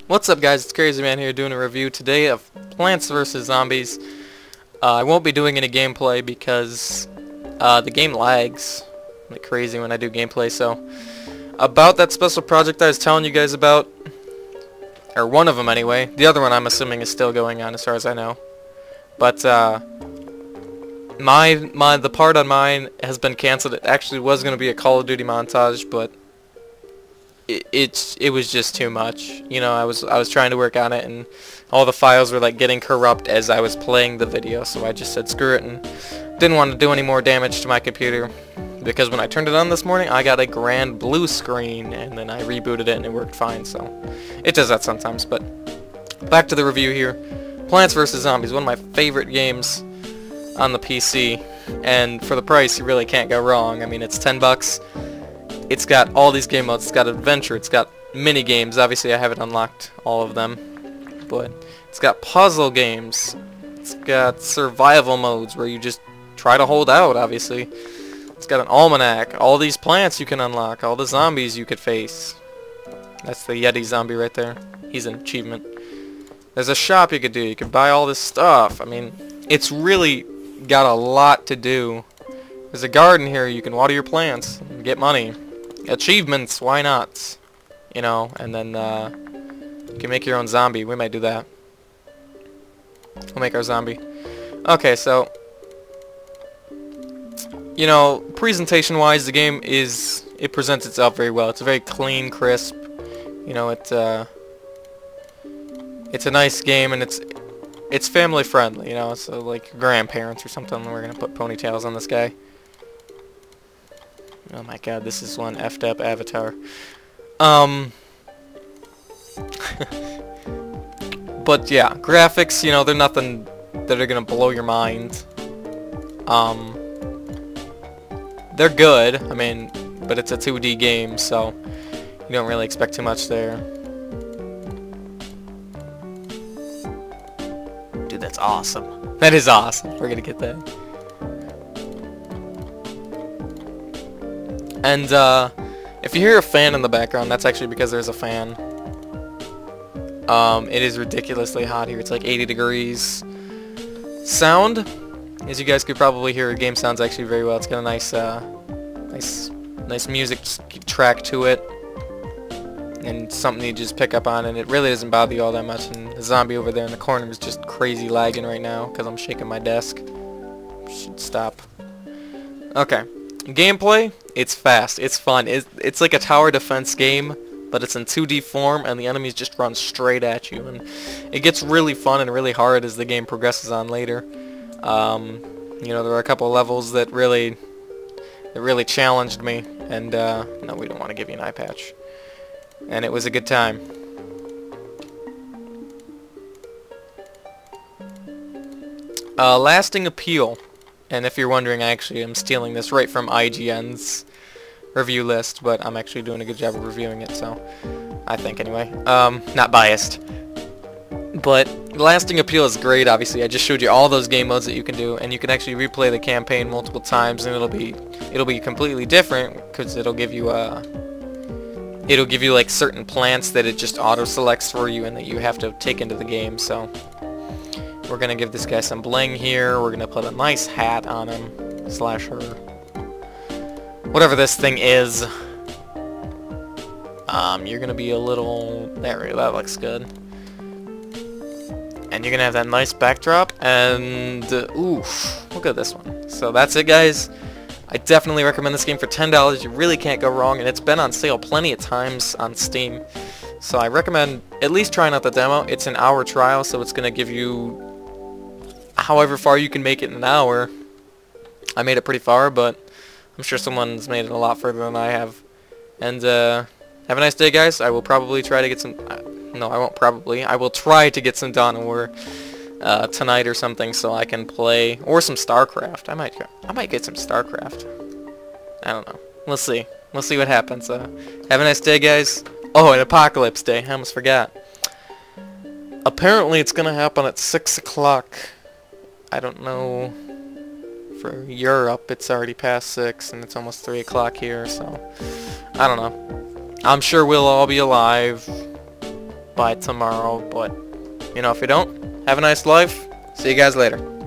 What's up guys, it's Crazy Man here doing a review today of Plants vs. Zombies. I won't be doing any gameplay because the game lags like crazy when I do gameplay, so about that special project I was telling you guys about, or one of them anyway, the other one I'm assuming is still going on as far as I know, but the part on mine has been cancelled. It actually was going to be a Call of Duty montage, but it was just too much. You know, I was trying to work on it, and all the files were like getting corrupt as I was playing the video, so I just said screw it and didn't want to do any more damage to my computer, because when I turned it on this morning I got a grand blue screen, and then I rebooted it and it worked fine. So it does that sometimes. But back to the review here. Plants vs. Zombies, one of my favorite games on the PC, and for the price you really can't go wrong. I mean, it's $10. It's got all these game modes. It's got adventure. It's got mini games. Obviously, I haven't unlocked all of them, but it's got puzzle games. It's got survival modes where you just try to hold out. Obviously, it's got an almanac. All these plants you can unlock. All the zombies you could face. That's the Yeti zombie right there. He's an achievement. There's a shop you could do. You could buy all this stuff. I mean, it's really got a lot to do. There's a garden here. You can water your plants and get money. Achievements, why not? You know, and then you can make your own zombie. We might do that. We'll make our zombie. Okay, so you know, presentation wise, the game it presents itself very well. It's very clean, crisp. You know, it's a nice game, and it's family friendly, you know, so like your grandparents or something. We're gonna put ponytails on this guy. Oh my god, this is one effed up avatar. But yeah, graphics, you know, they're nothing that are gonna blow your mind. They're good, I mean, but it's a 2D game, so you don't really expect too much there. Dude, that's awesome. That is awesome. We're gonna get that. And if you hear a fan in the background, that's actually because there's a fan. It is ridiculously hot here. It's like 80 degrees. Sound, as you guys could probably hear, the game sounds actually very well. It's got a nice music track to it, and something you just pick up on, and it really doesn't bother you all that much. And the zombie over there in the corner is just crazy lagging right now because I'm shaking my desk. Should stop. Okay. Gameplay, it's fast, it's fun. It's like a tower defense game, but it's in 2D form, and the enemies just run straight at you, and it gets really fun and really hard as the game progresses on later. You know, there were a couple of levels that really challenged me, and no, we don't want to give you an eye patch. And it was a good time. Lasting appeal. And if you're wondering, I actually am stealing this right from IGN's review list, but I'm actually doing a good job of reviewing it, so I think anyway. Not biased. But lasting appeal is great. Obviously, I just showed you all those game modes that you can do, and you can actually replay the campaign multiple times, and it'll be completely different because it'll give you like certain plants that it just auto selects for you and that you have to take into the game. So we're gonna give this guy some bling here. We're gonna put a nice hat on him, slash her, whatever this thing is. You're gonna be a little there. That looks good. And you're gonna have that nice backdrop. And oof, look at this one. So that's it, guys. I definitely recommend this game for $10. You really can't go wrong, and it's been on sale plenty of times on Steam. So I recommend at least trying out the demo. It's an hour trial, so it's gonna give you however far you can make it in an hour. I made it pretty far, but I'm sure someone's made it a lot further than I have. And have a nice day, guys. I will probably try to get some... no, I won't probably. I will try to get some Dawn of War tonight or something, so I can play, or some StarCraft. I might get some StarCraft. I don't know. We'll see. We'll see what happens. Have a nice day, guys. Oh, and Apocalypse Day. I almost forgot. Apparently, it's gonna happen at 6 o'clock. I don't know. For Europe, it's already past 6, and it's almost 3 o'clock here, so I don't know. I'm sure we'll all be alive by tomorrow, but, you know, if you don't, have a nice life. See you guys later.